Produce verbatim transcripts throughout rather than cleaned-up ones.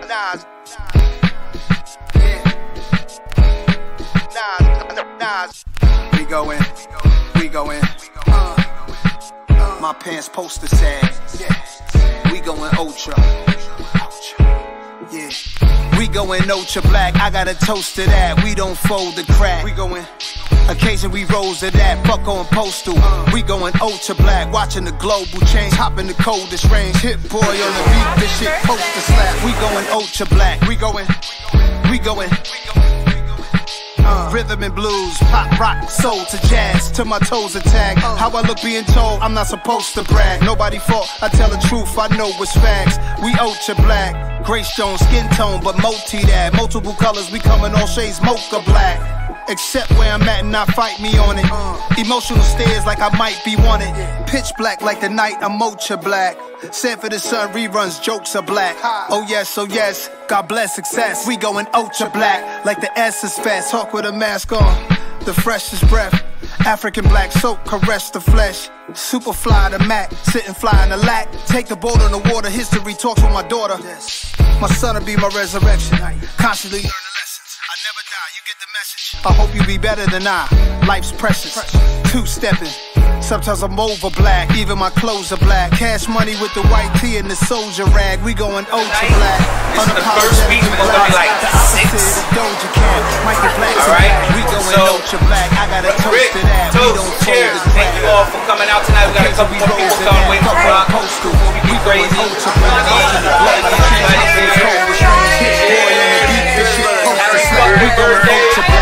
Nas. Yeah. Nas. Nas. We go in. We go in. Uh, uh, my pants poster sad. Yeah. We going ultra. Yeah. We going ultra black. I got a toast to that. We don't fold the crack. We going. Occasion we rose to that, fuck on postal. We going ultra black, watching the global change, hopping the coldest range. Hit boy on the beat, this shit poster slap. We going ultra black, we going, we going. Uh, rhythm and blues, pop, rock, soul to jazz, till my toes attack. How I look being told, I'm not supposed to brag. Nobody fault, I tell the truth, I know it's facts. We ultra black, gray stone, skin tone, but multi that. Multiple colors, we coming all shades, mocha black. Except where I'm at and not fight me on it. Emotional stares like I might be wanted. Pitch black like the night, I'm ultra black. Sanford and Son reruns, jokes are black. Oh yes, oh yes, God bless success. We going ultra black, like the S is fast. Hawk with a mask on, the freshest breath. African black soap, caress the flesh. Super fly the Mac, sitting fly in the lack. Take the boat on the water, history talks with my daughter. My son'll be my resurrection. Constantly learning lessons, I never die, you get the message. I hope you be better than I, life's precious. Two-stepping, sometimes I'm over black, even my clothes are black. Cash money with the white tee and the soldier rag. We going ultra black. This is the first beat, we're gonna be like six. Alright, we going so ultra black. I got a toast Rick, to that. We toast, don't cheers. fold the Thank you all for coming out tonight. We got a couple more people coming waiting for rock. We crazy. ultra black. We going ultra black.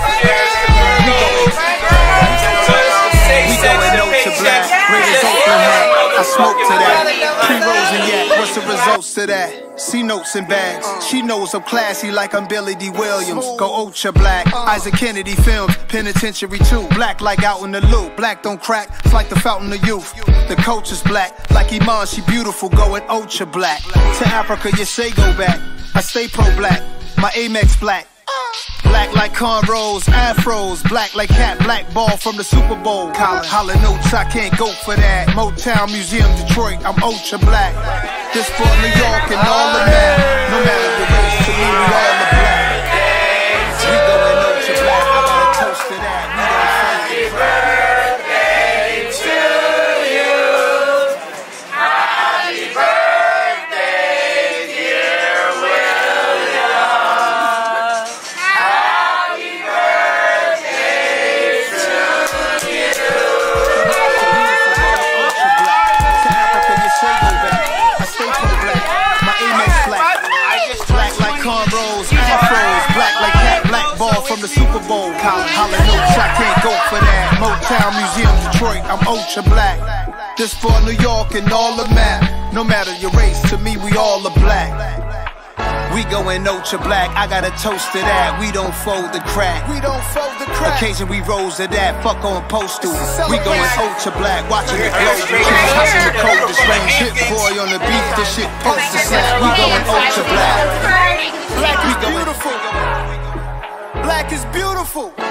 I smoke to that. Pre-rolls and yak, what's the results to that? C notes and bags. She knows I'm classy like I'm Billy D. Williams. Go ultra black. Isaac Kennedy films, penitentiary too. Black like out in the loop. Black don't crack, it's like the fountain of youth. The coach is black, like Iman, she beautiful, going ultra black. To Africa, you say go back. I stay pro-black, my Amex black. Black like cornrows, afros, black like cat, black ball from the Super Bowl. Holla notes, I can't go for that. Motown Museum, Detroit, I'm ultra black. This for New York and all of that. No matter the race, to me, we all are black. We going ultra black, I got a toast to that. We don't say it. Birthday to you. Happy birthday, dear William. Cornrows, afros, black like cat, black ball from the Super Bowl. Holla notes, I can't go for that. Motown Museum, Detroit, I'm ultra black. This for New York and all the map. No matter your race, to me we all are black. We going ultra black, I got a toast to that. We don't fold the crack. We don't fold the crack. Occasion we rose to that, fuck on postal. We going ultra black, watching the globe change, hopping the coldest range. Hit boy on the beat, this shit poster slap. We going ultra black. Black is beautiful. Black is beautiful.